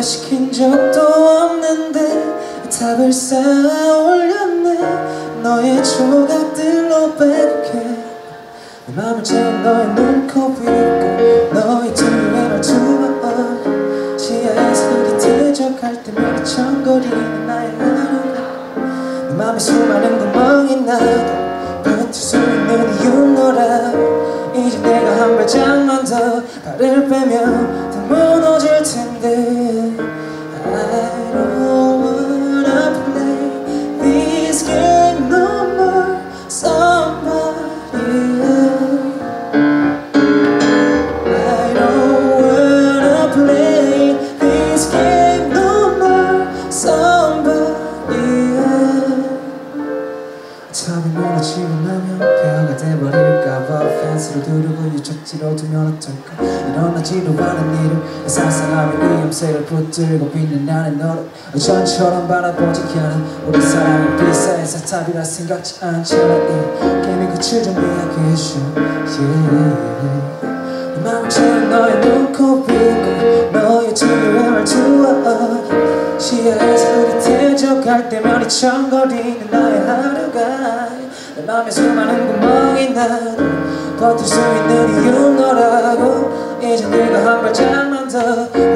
시킨 적도 없는데 답을 쌓아 올렸네. 너의 조각들로 빼게 내 맘을 채운 너의 눈코입 있고 너의 뒤에 말투와 시야에서 눈이 대적할 때면 천거리는 나의 하루가 내 맘에 수많은 구멍이 나도 버틸 수 있는 이유 너라고. 이제 내가 한 발짝만 더 발을 빼면 다 무너질 텐데 I don't wanna play this game no more somebody else. I don't wanna play this game no more somebody else. 처음에 무너지고 나면 폐허가 돼버릴까봐 펜스로 두르고 유적지로 두면 어떨까. 일어나지도 않은 일을 상상하며 위험세를 붙들고 빛나는 너를 전처럼 바라보지 않아. 우리 사랑은 비싸해서 답이라 생각지 않잖아. 이 게임의 끝을 좀 이야기해줘. 내 맘을 채운 너의 눈코입 있고 너의 뒤에 말투와 시야에서 우리 대적할 때면 이천거리는 나의 하루가 내 맘에 수많은 구멍이 나도 버틸 수 있는 이유 너라고. 이제 네가 한 발짝만 더